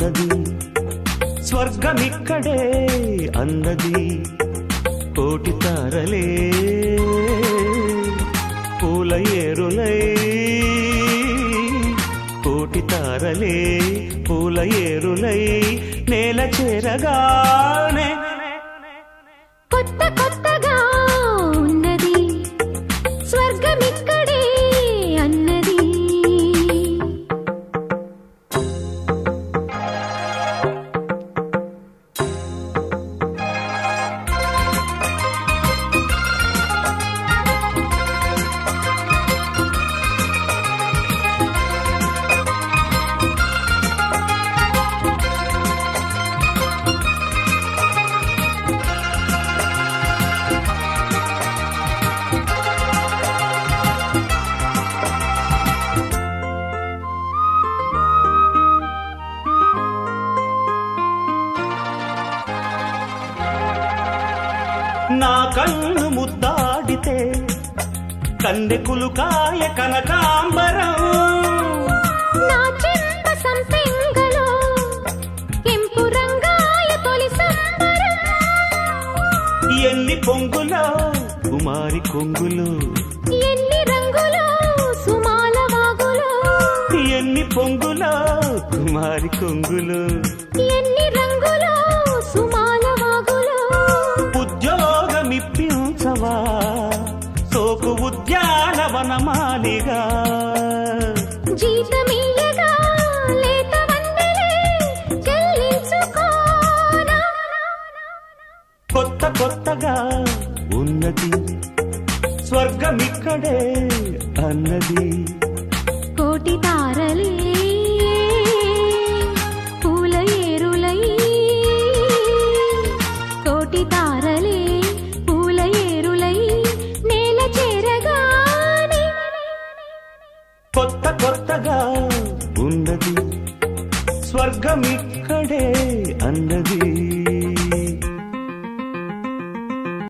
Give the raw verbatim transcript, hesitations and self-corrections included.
అన్నది స్వర్గమిక్కడే అన్నది కోటి తారలే పూల ఏరులై కోటి తారలే పూల ఏరులై నేల చేరగానే కొత్త కొత్తగా ఉన్నది స్వర్గమిక్కడే అన్నది నా కన్ను ముద్దాడితే కన్నెకులు కాయ కనకాంబరం నా చెంప సంపెంగలో కెంపు రంగాయ తొలి సంబరం ఎన్ని పొంగులో కుమారి కొంగులు ఎన్ని రంగులో సుమాల వాగులో ఎన్ని పొంగులో కుమారి కొంగులు ఎన్ని రంగులో సుమాల వాగులో ఉద్యోగమిప్పించవా సోకు ఉద్యానవనమాలిగా జీతమియ్యగా లేత వందెలే చెల్లించుకోనా కొత్త కొత్తగా ఉన్నది స్వర్గమిక్కడే అన్నది కోటి తారలే పూల ఏరులై కోటి తారలే పూల ఏరులై నేల చేరగానే కొత్త కొత్తగా ఉన్నది స్వర్గమిక్కడే